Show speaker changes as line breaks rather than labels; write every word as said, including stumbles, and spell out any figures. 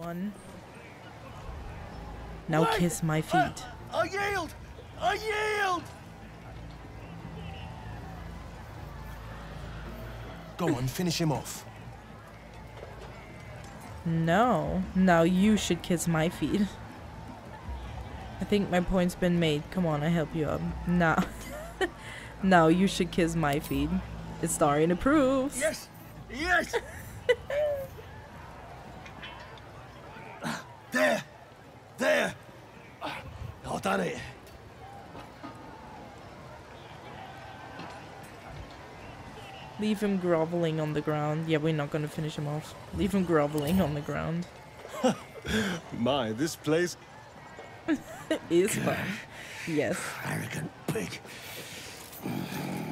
on. Now
Wait!
kiss my feet.
I, I yield! I yield! Go on, finish him off.
No. Now you should kiss my feet. I think my point's been made. Come on, I help you up. Now. Now you should kiss my feet. Astarion approves.
Yes! Yes! There! There! I've done it.
Leave him groveling on the ground. Yeah, we're not gonna finish him off. Leave him groveling on the ground.
My, this place
Is fun. Yes.
arrogant pig.